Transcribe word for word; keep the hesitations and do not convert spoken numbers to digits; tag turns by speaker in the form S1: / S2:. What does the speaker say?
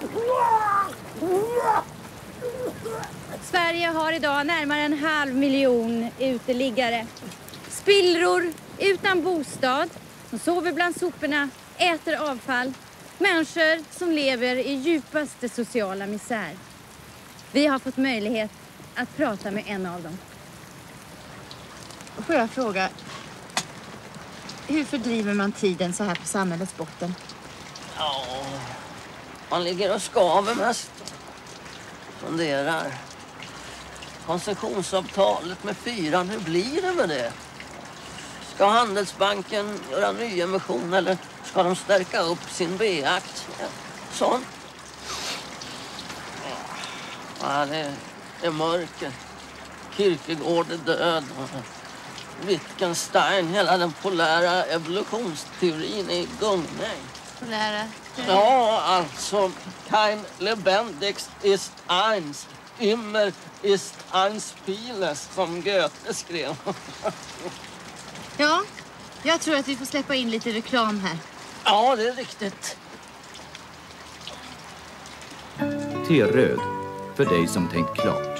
S1: Sverige har idag närmare en halv miljon uteliggare. Spillror utan bostad, som sover bland soporna, äter avfall. Människor som lever i djupaste sociala misär. Vi har fått möjlighet att prata med en av dem.
S2: Får jag fråga, hur fördriver man tiden så här på samhällets botten?
S3: Ja, man ligger och skaver mest. Funderar. Koncessionsavtalet med fyran, hur blir det med det? Ska Handelsbanken göra nyemission eller ska de stärka upp sin B-aktie? Sånt. Ja, det är mörker. Kierkegaard är död. Wittgenstein, hela den polära evolutionsteorin är i gungning.
S2: Polära?
S3: Ja, alltså. Kein lebendiges ist eins. Immer ist eins vieles, som Goethe skrev.
S2: Ja, jag tror att vi får släppa in lite reklam här.
S3: Ja, det är riktigt.
S4: T-röd, för dig som tänkt klart.